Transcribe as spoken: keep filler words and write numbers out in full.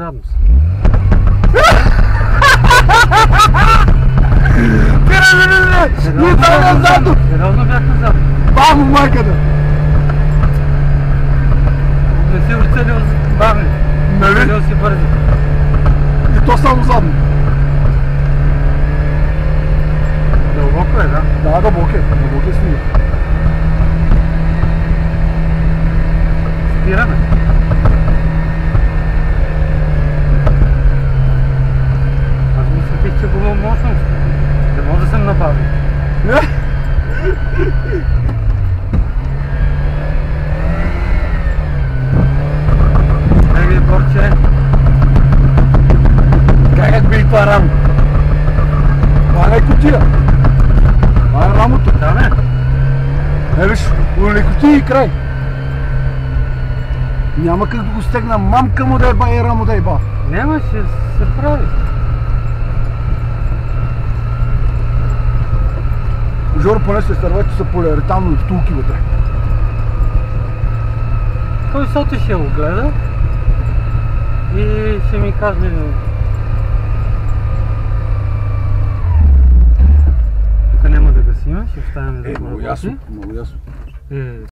заедно са. Не бях назад! Сериозно бях назад. Бамо, майката! Не си оцелил бавни. Нали? Оцелил си бързи. И то само задно. Дълбоко е, да? Да, дълбоко е. Дълбоко е снига. Спираме. Аз мислих, че го мощно. Не може да съм набавил. Еги, борче. Как би това рамо? Това не е кутия. Това е рамото. Да, не? Е, виж, ули кутия и край. Няма как да го стегна. Мамка му да е ба и рамо да е ба. Няма, ще се прави. Жоро, поне се стървете са полиуретанови втулки вътре. Той Соти ще го гледа и ще ми каже. Тук няма да гасиме, ще оставяме да го Е, много работи. ясно, много ясно. Е,